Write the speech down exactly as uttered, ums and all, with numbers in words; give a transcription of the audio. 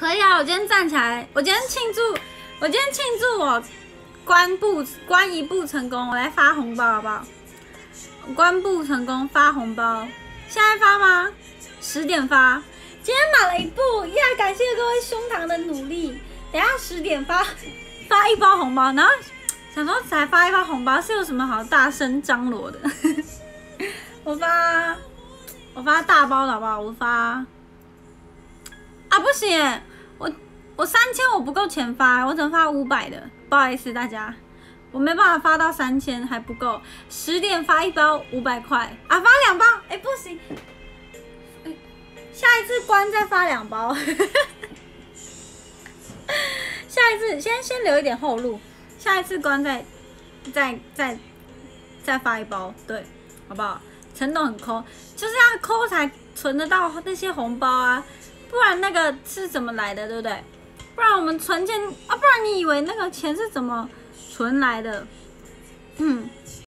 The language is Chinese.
可以啊，我今天站起来，我今天庆祝，我今天庆祝我关部关一部成功，我来发红包好不好？关部成功发红包，现在发吗？十点发，今天买了一部，耶！感谢各位胸膛的努力。等一下十点发发一包红包，然后想说才发一包红包是有什么好大声张罗的？我发我发大包的好不好？我发啊不行，我我三千我不够钱发，我只能发五百的，不好意思大家，我没办法发到三千还不够。十点发一包五百块啊，发两包，哎、欸、不行，欸、下一次关再发两包。下一次先先留一点后路，下一次关再再再再发一包，对，好不好？陈董很抠，就是要抠才存得到那些红包啊，不然那个是怎么来的，对不对？不然我们存钱啊，不然你以为那个钱是怎么存来的？嗯，